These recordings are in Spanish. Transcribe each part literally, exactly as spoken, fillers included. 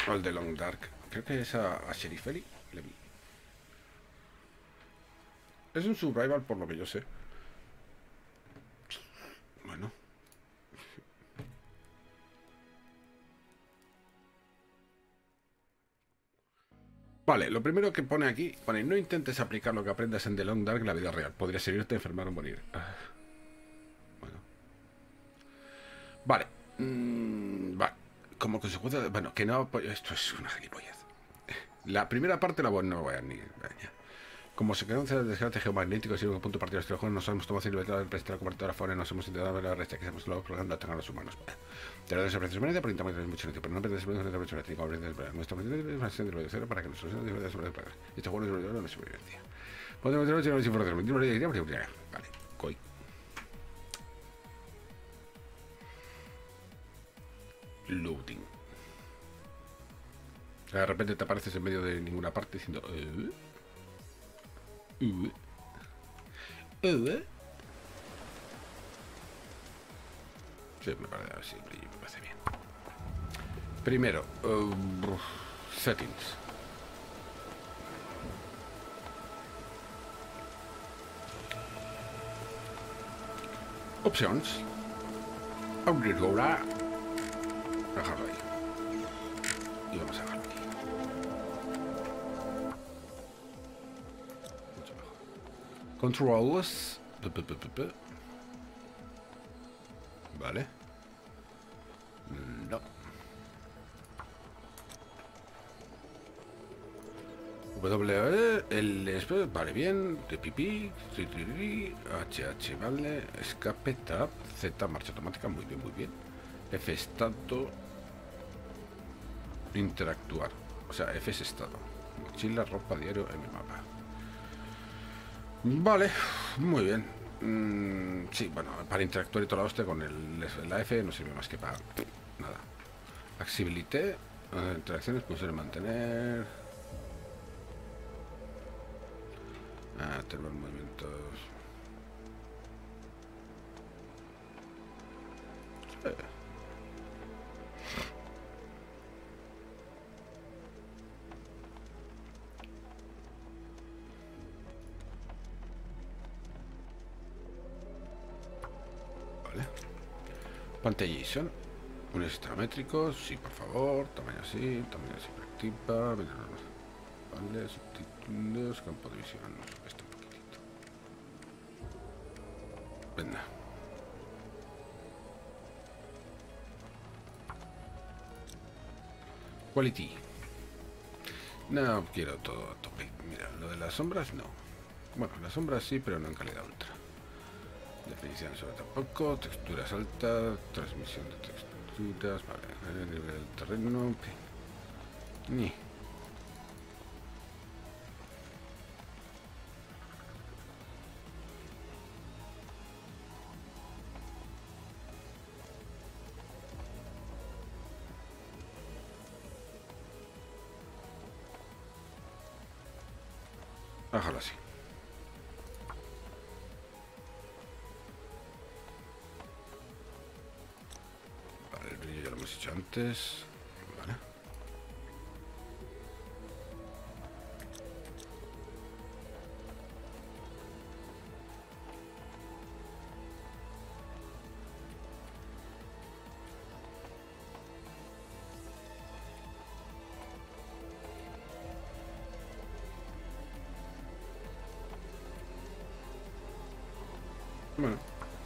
O el de Long Dark. Creo que es a, a Sheriff Eli. Le vi. Es un survival por lo que yo sé. Bueno. Vale, lo primero que pone aquí, pone, no intentes aplicar lo que aprendas en The Long Dark en la vida real. Podría servirte, enfermar o morir. Ah, bueno. Vale. Mm, vale. Como consecuencia de... Bueno, que no... Esto es una gilipollez. La primera parte la no voy a ni... Como se quedó un desgaste geomagnético, sirve como punto de partida de este juego, nos hemos tomado libertad de prestar la cobertura fauna, nos hemos intentado ver la recha que hemos logrado programando a los humanos. Te lo doy ese precio de porque intentamos tener mucho pero no perdes el precio de mucho neto, como aprendes de nuestra posición de cero para que nos solucionen de sobre este juego no es una supervivencia. Podemos tener una información. Vale, coi. Loading. De repente te apareces en medio de ninguna parte diciendo... Uh, uh, uh. Sí, me parece así, me parece bien. Primero, uh, settings. Options. Upgrade ahora. Dejarlo ahí. Y vamos a dejarlo aquí. Mucho mejor. Controls. Vale. No. W, el... Vale, bien. De pipí. H, H, vale. Escape, tab. Z, marcha automática. Muy bien, muy bien. F, estado. Interactuar. O sea, F es estado. Mochila, ropa, diario, M, mapa. Vale, muy bien. Mm, sí, bueno, para interactuar y toda la hostia con el, la F no sirve más que para nada. Accesibilité, interacciones, pulsar mantener. Ah, tener movimientos. Sí. Pantallation. Unos extramétricos, sí, por favor. Tamaño así, tamaño así, activa. Vale, subtítulos, campo de visión. Esto un poquitito. Venga. Quality. No quiero todo a tope. Mira, lo de las sombras no. Bueno, las sombras sí, pero no en calidad ultra. Definición sobre tampoco, texturas altas, transmisión de texturas, vale, el nivel del terreno, ni. Bájalo así. Vale, el brillo ya lo hemos hecho antes. Vale. Bueno.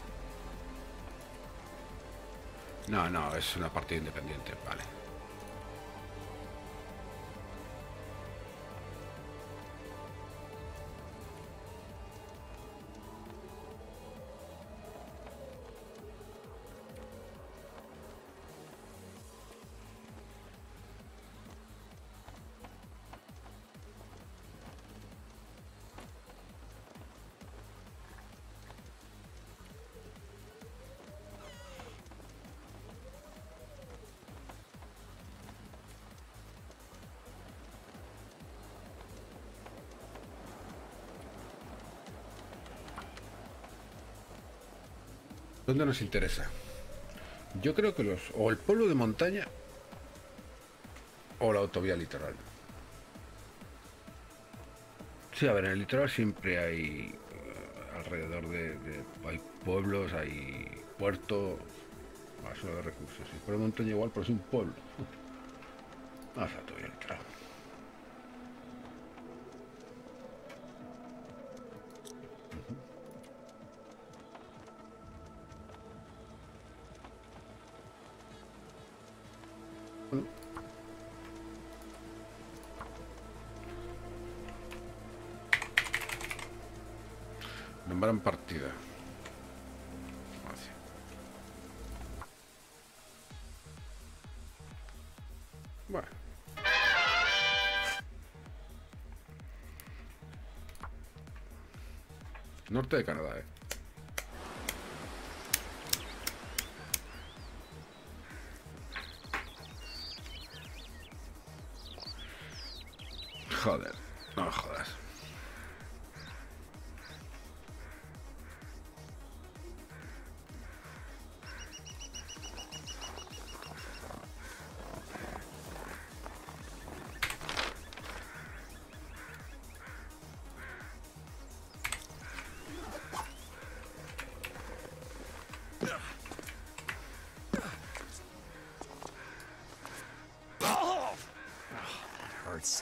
No, no, es una partida independiente, vale. ¿Dónde nos interesa? Yo creo que los... O el pueblo de montaña... o la autovía litoral. Sí, a ver, en el litoral siempre hay uh, alrededor de, de hay pueblos, hay puerto, basura de recursos. Y por el montaña igual, pero es un pueblo. Vamos a la autovía litoral. Bueno. Nombran partida. Así. Bueno. Norte de Canadá, eh. Joder, no jodas. Hurts.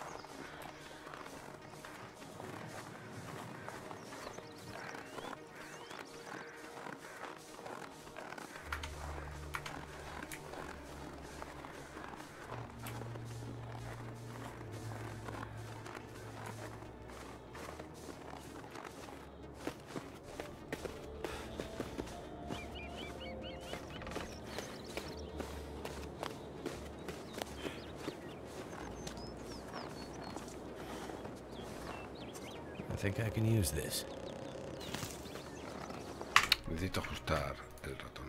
I think I can use this. Necesito ajustar el ratón.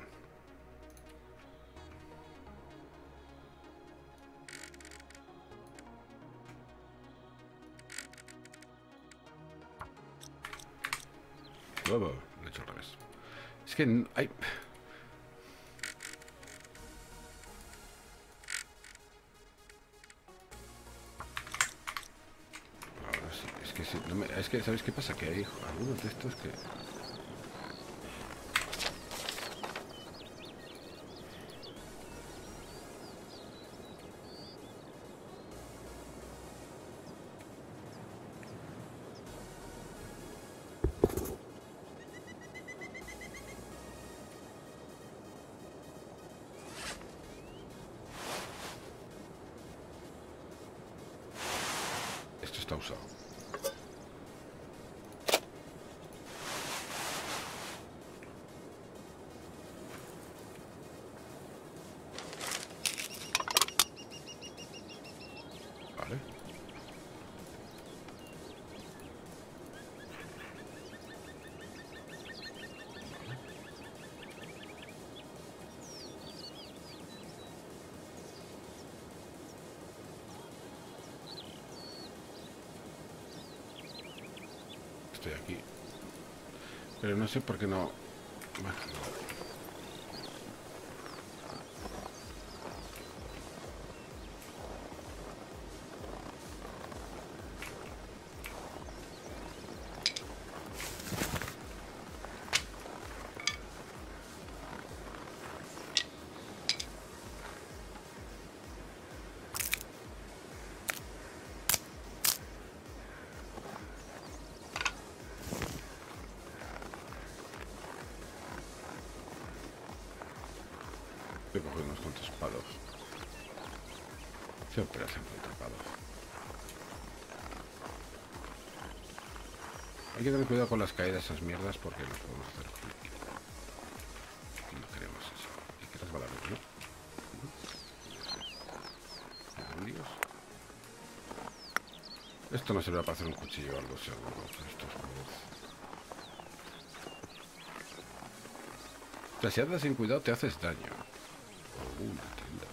Luego, lo he hecho al revés. Es que hay... Ahora sí, es que sí, no me... es que ¿sabéis qué pasa? Que hay algunos de estos que... Esto está usado. Vale. Estoy aquí. Pero no sé por qué no... Bueno, no. Voy a coger unos cuantos palos. Siempre hacen falta palos. Hay que tener cuidado con las caídas, esas mierdas, porque no podemos hacer con el equipo. No queremos eso. Hay que resbalarnos, ¿no? ¿No? Dios. Esto no sirve para hacer un cuchillo o algo, seguro. Esto es como... O sea, si andas sin cuidado te haces daño. Uh, una tienda.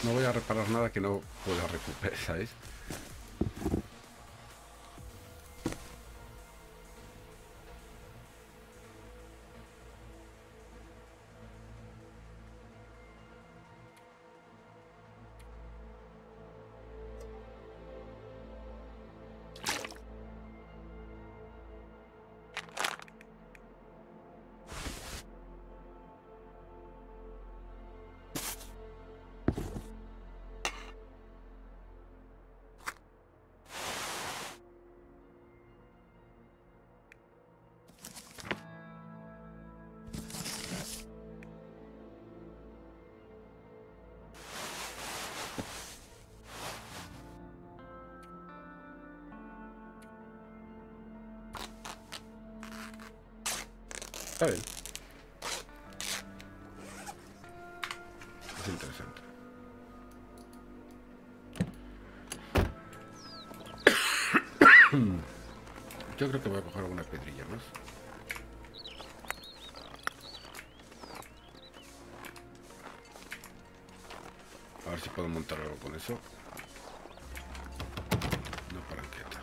no voy a reparar nada que no pueda recuperar, ¿sabes? Está bien. Es interesante. Yo creo que voy a coger alguna piedrilla más. A ver si puedo montar algo con eso. Una palanqueta.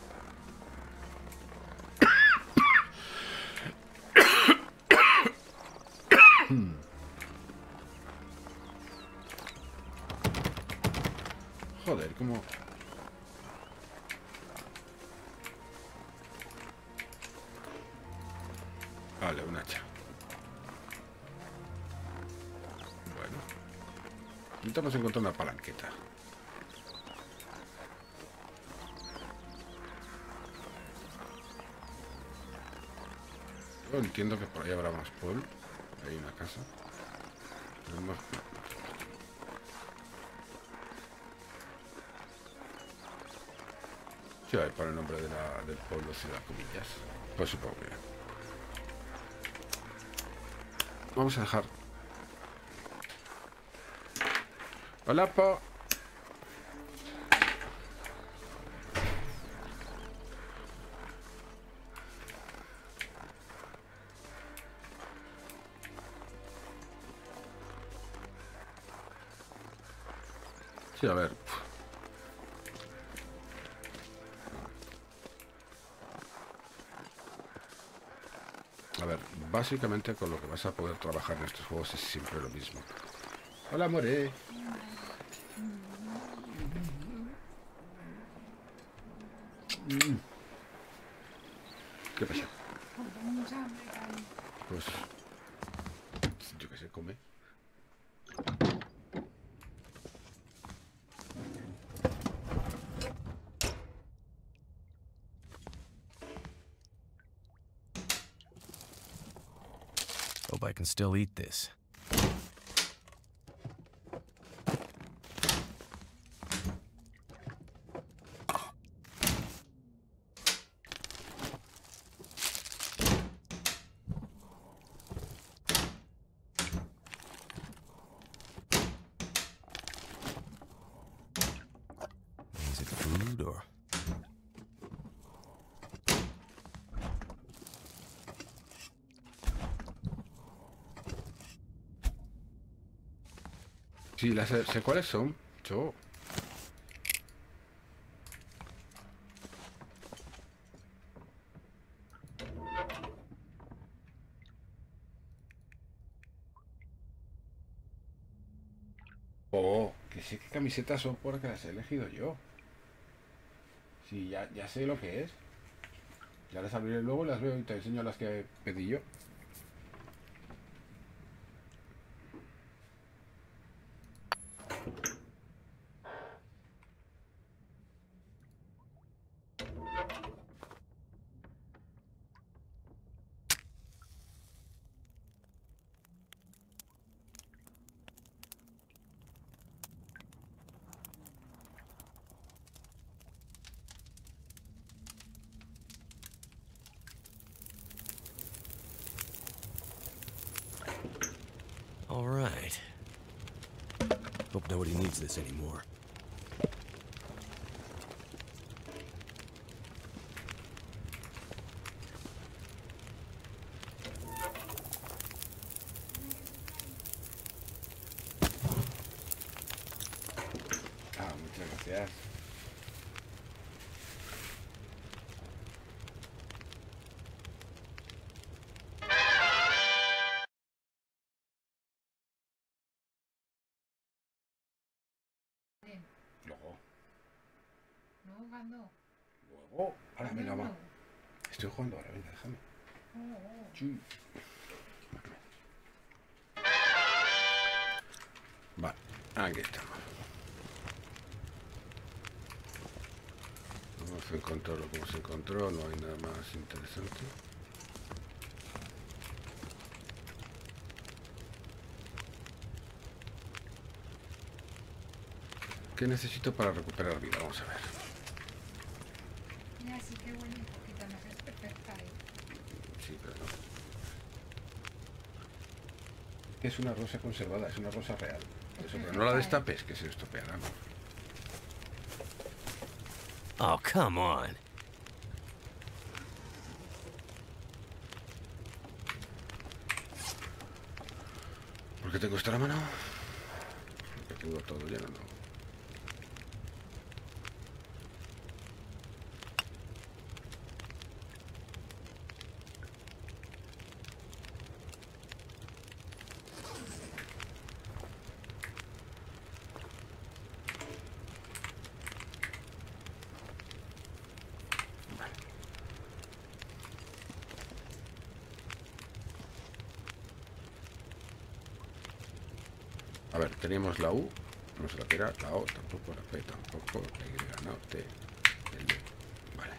Joder, como... Vale, un hacha. Bueno. Intentamos encontrar una palanqueta. Yo entiendo que por ahí habrá más pueblo. Hay una casa. Tenemos... Sí, hay para el nombre de la, del pueblo, ciudad, comillas. Pues supongo que... Vamos a dejar... Hola, Po. Sí, a ver. A ver, básicamente con lo que vas a poder trabajar en estos juegos es siempre lo mismo. Hola, more. Mm. ¿Qué pasa? Pues... yo qué sé, come. Hope I can still eat this. Is it food or... Sí, las sé, sé cuáles son. Yo... Oh, que sé qué camisetas son porque las he elegido yo. Sí, ya, ya sé lo que es. Ya las abriré luego, las veo y te enseño las que pedí yo. All right. Hope nobody needs this anymore. jugando? Oh, ahora venga, va. No. Estoy jugando ahora, venga, déjame. Oh, oh. Sí. Vale, aquí estamos. Vamos a encontrarlo como se encontró, no hay nada más interesante. ¿Qué necesito para recuperar vida? Vamos a ver. Mira, sí que huele un poquito, no es perfecta, ¿eh? Sí, pero no. Es una rosa conservada, es una rosa real. Eso, pero no la destapes, que se estropeará. Oh, come on. ¿Por qué te cuesta la mano? Porque tengo todo lleno, ¿no? A ver, teníamos la U, no se la tira, la O tampoco, la P tampoco, la Y no, T, el D. Vale.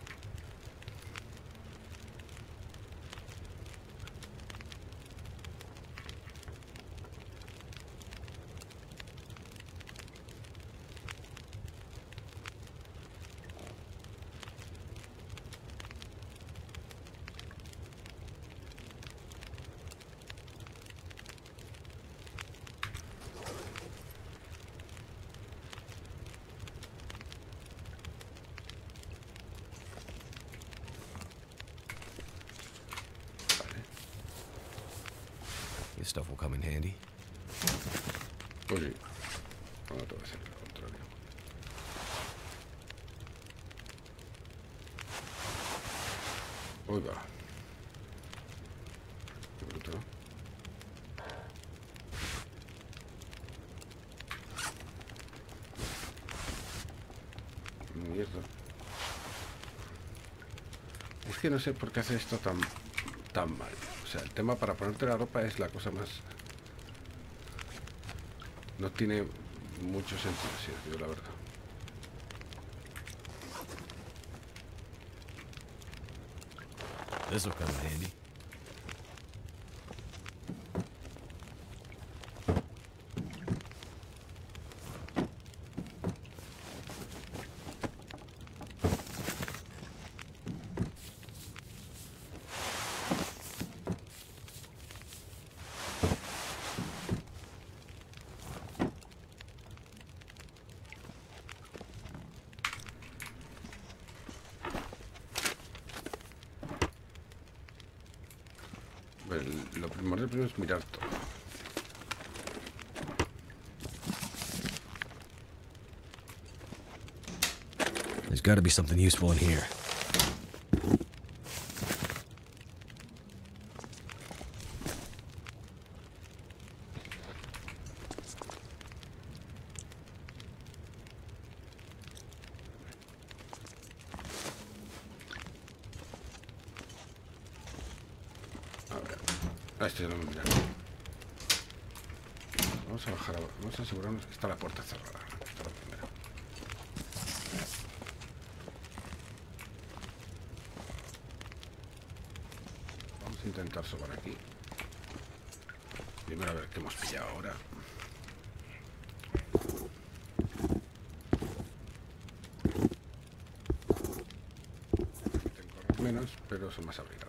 This stuff will come in handy. Pues sí. No te voy a hacer lo contrario. Uy, va. Qué bruto, ¿no? Mierda. Es que no sé por qué hace esto tan, tan mal. O sea, el tema para ponerte la ropa es la cosa más... No tiene mucho sentido, si os digo la verdad. This will come in handy. El- lo primordial primero es mirar todo. There's got to be something useful in here. A ver. Ah, este ya lo hemos mirado. Vamos a bajar. a- Vamos a asegurarnos que está la puerta cerrada. Esto es lo primero. Vamos a intentar sobar aquí. Primero a ver qué hemos pillado ahora. Permiten correr menos, pero son más abrigadas.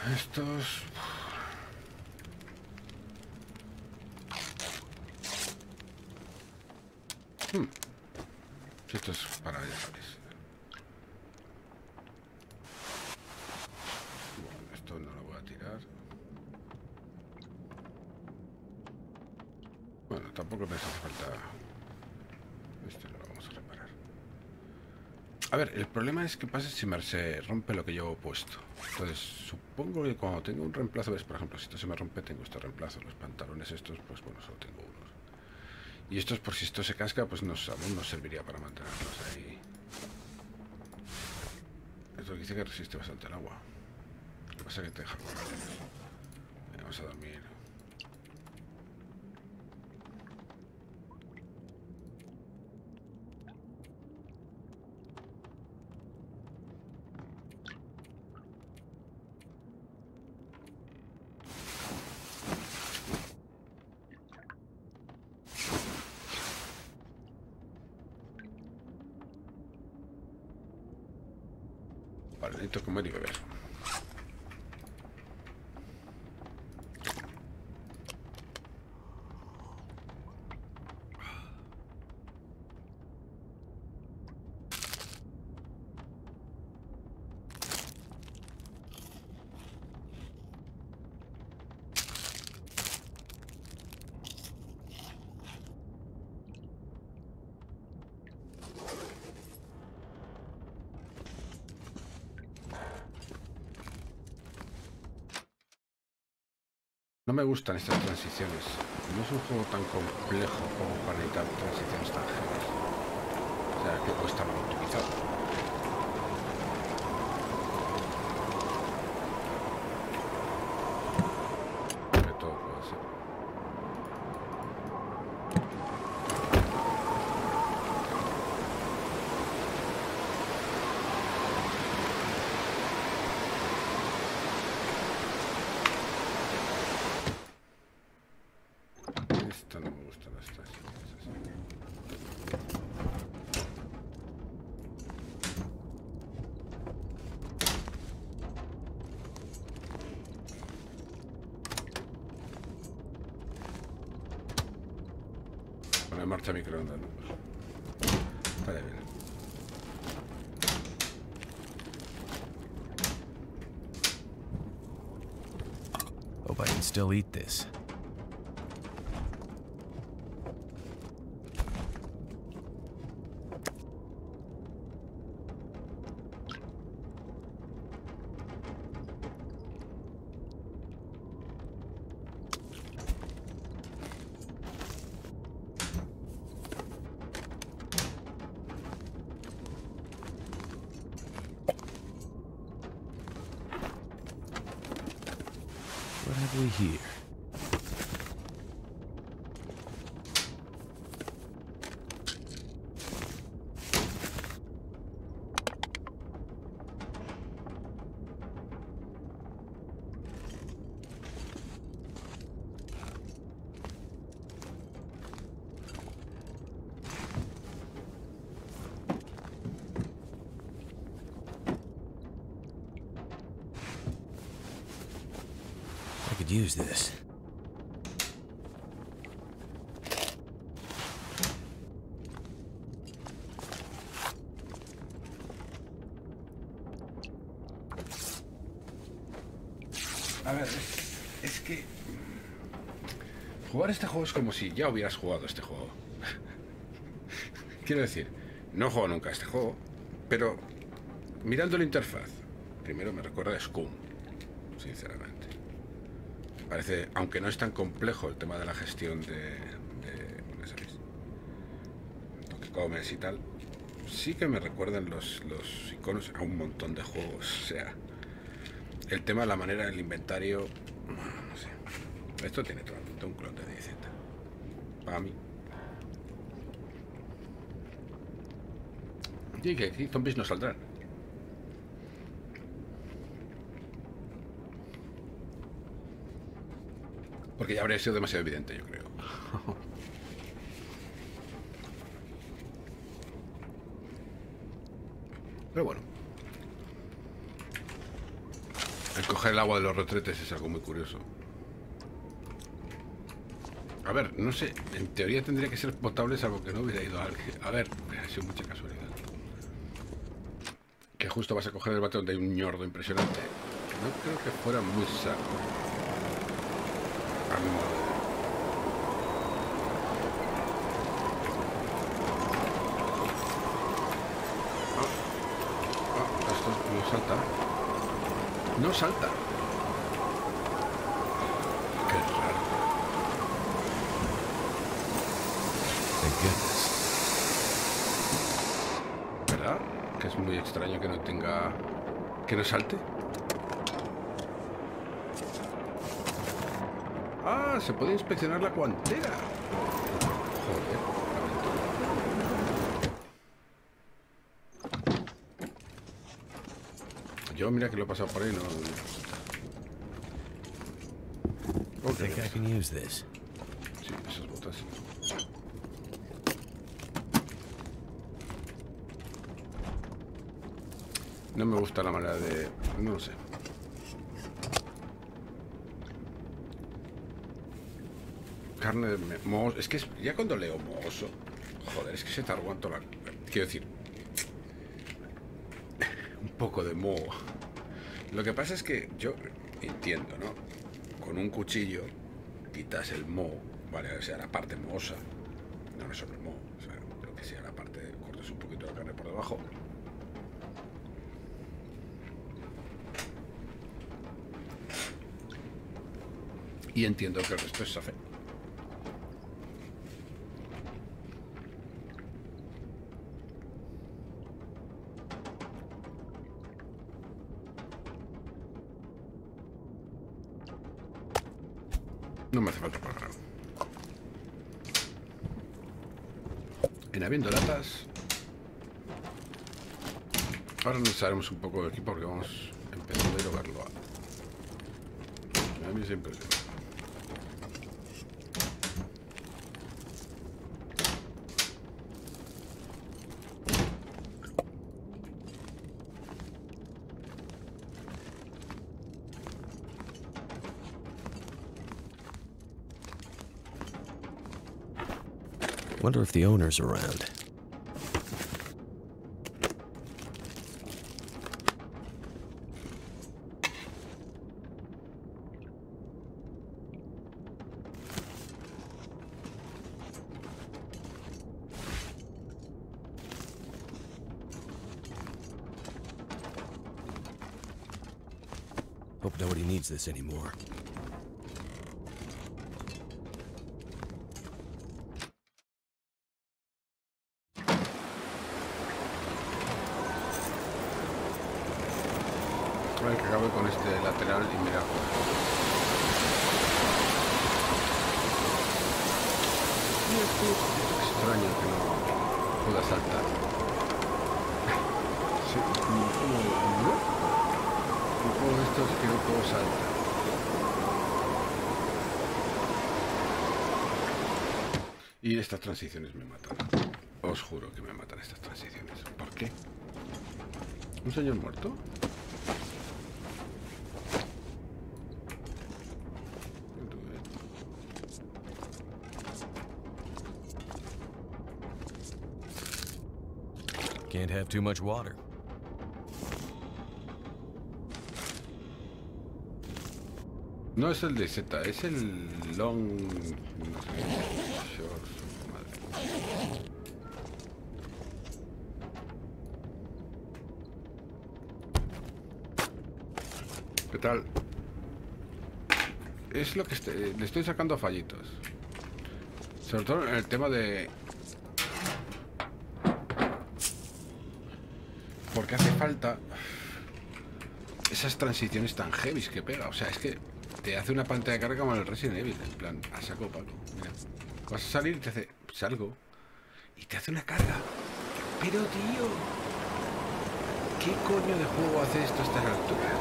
Estos... Hmm. Esto es para ya sabéis. Bueno, esto no lo voy a tirar. Bueno, tampoco me hace falta. Este no lo vamos a reparar. A ver, el problema es que pasa si me se rompe lo que yo he puesto. Entonces, supongo que cuando tengo un reemplazo, ves, por ejemplo, si esto se me rompe, tengo este reemplazo. Los pantalones estos, pues bueno, solo tengo unos. Y estos, por si esto se casca, pues nos, aún nos serviría para mantenerlos ahí. Esto dice que resiste bastante el agua. Lo que pasa es que te deja correr. Vamos a dormir. Vale, necesito comer y beber. No me gustan estas transiciones. No es un juego tan complejo como para necesitar transiciones tan heavy. O sea, que cuesta mal optimizado. Que todo puede ser. Esto no me gustan las transiciones así. Poner en marcha microondas, ¿no? Vale, bien. Hope I can still eat this. What have we here? I could use this. A ver, es, es que... Jugar este juego es como si ya hubieras jugado este juego. Quiero decir, no he jugado nunca a este juego, pero mirando la interfaz, primero me recuerda a Scum, sinceramente. Parece, aunque no es tan complejo el tema de la gestión de, de ¿no sabéis? Lo que comes y tal, sí que me recuerdan los, los iconos a un montón de juegos. O sea, el tema de la manera del inventario, no sé. Esto tiene todo un clon de D Z. Para mí. Y que aquí zombies no saldrán. Porque ya habría sido demasiado evidente, yo creo. Pero bueno. El coger el agua de los retretes es algo muy curioso. A ver, no sé, en teoría tendría que ser potable salvo que no hubiera ido a alguien. A ver, ha sido mucha casualidad. Que justo vas a coger el batón de un ñordo impresionante. No creo que fuera muy sano. A mi modo de ver. Ah, ah, esto no salta. No salta. Qué raro. Thank goodness. ¿Verdad? Que es muy extraño que no tenga... que no salte. Ah, se puede inspeccionar la guantera. Joder, aventura. Yo mira que lo he pasado por ahí, no... I think I can use this. Sí, esas botas. No me gusta la manera de... no lo sé. Carne de moho. Es que es... ya cuando leo mohoso... joder, es que se te aguanto la... quiero decir... un poco de moho. Lo que pasa es que yo entiendo, ¿no? Con un cuchillo quitas el moho, vale, o sea, la parte mohosa. No, no solo el moho, o sea, lo que sea la parte... cortas un poquito la carne por debajo. Y entiendo que el resto es safé. No me hace falta para nada. En habiendo latas. Ahora necesitaremos un poco de equipo porque vamos empezando a ir a verlo. A mí siempre se... Wonder if the owner's around. Hope nobody needs this anymore. A ver que acabe con este lateral y mira. Es extraño que no pueda saltar. Sí, un juego, ¿no? Un juego de estos que no puedo saltar. Y estas transiciones me matan. Os juro que me matan estas transiciones. ¿Por qué? ¿Un señor muerto? Can't have too much water. No es el de Z, es el long... no sé, short, madre. ¿Qué tal? Es lo que este- le estoy sacando fallitos. Sobre todo en el tema de... porque hace falta esas transiciones tan heavy que pega. O sea, es que te hace una pantalla de carga como en el Resident Evil. En plan, a saco palo. Mira, vas a salir y te hace... salgo. Y te hace una carga. Pero, tío... ¿qué coño de juego hace esto a estas alturas?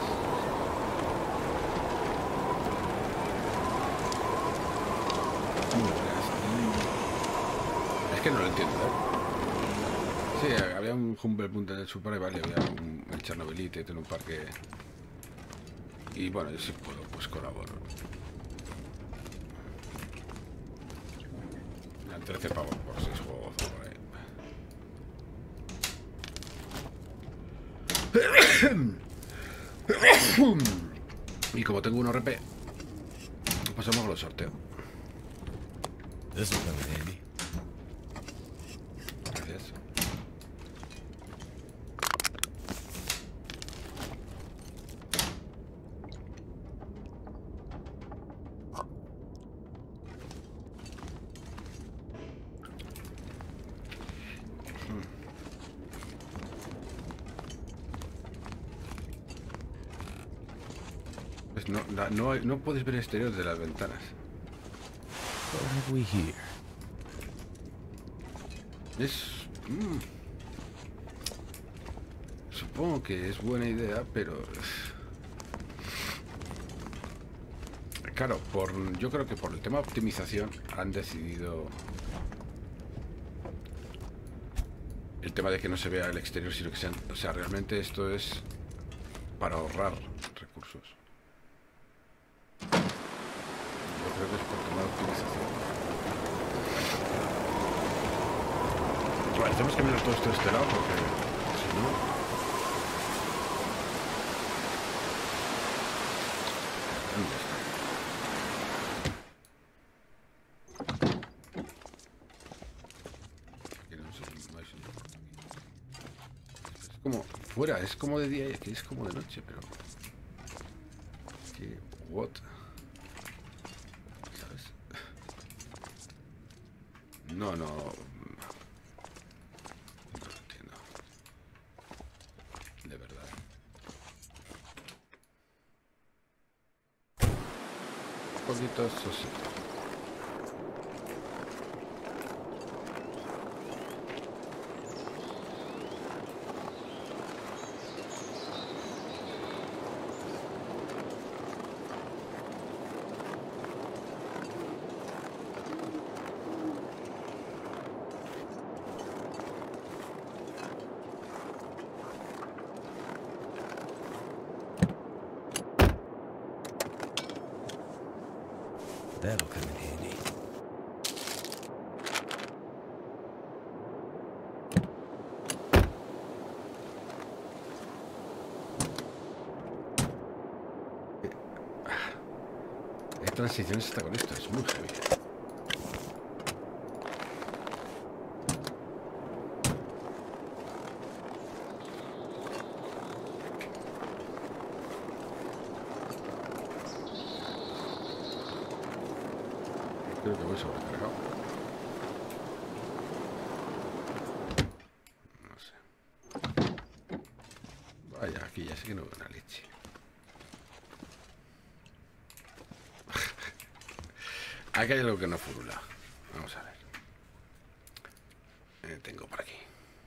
Es que no lo entiendo, ¿eh? Sí, había un Humble Punta del Super y vale, había un, el Chernobylite en un parque. Y bueno, y si puedo, pues colaboro. Me trece pavos por seis juegos por ahí. Y como tengo un R P, pues vamos con los sorteos. This will come in handy. Gracias. Pues no, no, no, hay- no puedes ver el exterior de las ventanas. What have we here? Es... mm, supongo que es buena idea, pero... Claro, por, yo creo que por el tema de optimización han decidido... El tema de que no se vea el exterior, sino que sean... O sea, realmente esto es para ahorrar recursos. Yo creo que es por tema de optimización. Vale, tenemos que mirar todo esto de este lado porque si no... ¿Dónde está? Aquí no sé, no hay sitio por aquí. Es como fuera, es como de día y aquí es como de noche, pero... ¿Qué? ¿What? ¿Sabes? No, no... No lo entiendo. De verdad. Un poquito sosito. That'll come in handy. Hay transiciones hasta con esto, es muy heavy. Creo que voy sobrecargado. No sé. Vaya, aquí ya sé que no veo una leche. Aquí hay algo que no furula. Vamos a ver. Eh, tengo por aquí.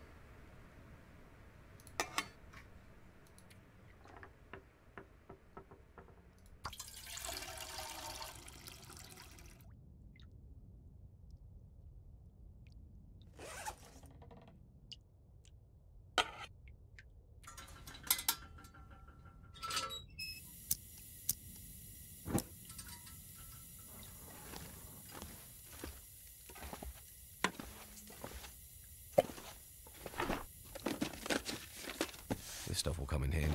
This stuff will come in handy.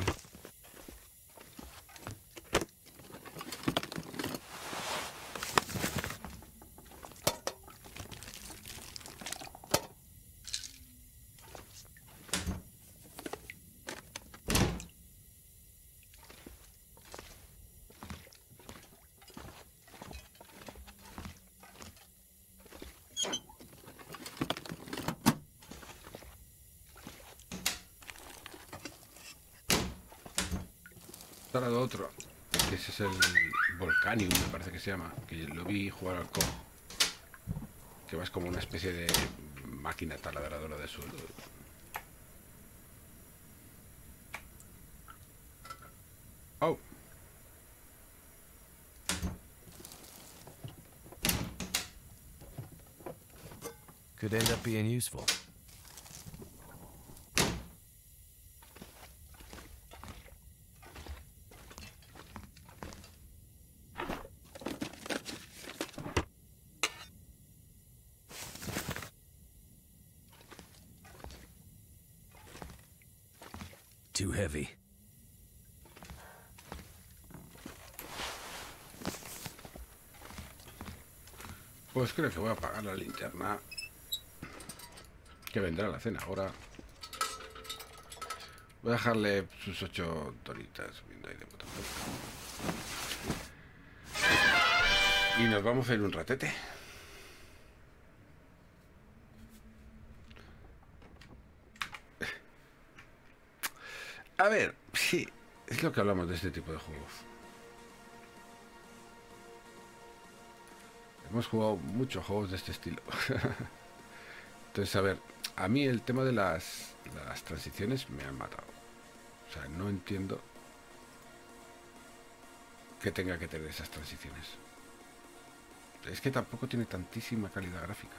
Ahora lo otro, que ese es el Volcanium, me parece que se llama, que lo vi jugar al C O D, que vas como una especie de máquina taladradora de suelo. Oh. Could end up being useful. too heavy. Pues creo que voy a apagar la linterna. Que vendrá la cena ahora. Voy a dejarle sus ocho toritas viendo ahí de puta madre. Y nos vamos a ir un ratete. A ver, sí, es lo que hablamos de este tipo de juegos. Hemos jugado muchos juegos de este estilo. Entonces, a ver, a mí el tema de las, las transiciones me han matado. O sea, no entiendo que tenga que tener esas transiciones. Es que tampoco tiene tantísima calidad gráfica.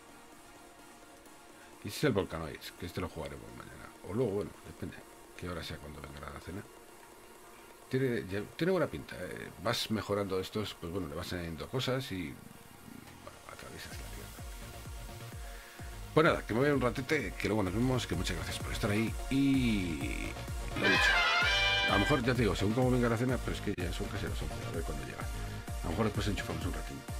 Y ese es el Volcanoids, que este lo jugaremos mañana. O luego, bueno, depende qué hora sea cuando venga la cena. Tiene, ya, tiene buena pinta. Eh. Vas mejorando estos, pues bueno, le vas añadiendo cosas y bueno, atraviesas la tierra. Pues nada, que me voy a un ratete, que luego nos vemos, que muchas gracias por estar ahí y lo he dicho. A lo mejor, ya te digo, según cómo venga la cena, pero es que ya son casi las once, a ver cuándo llega. A lo mejor después enchufamos un ratito.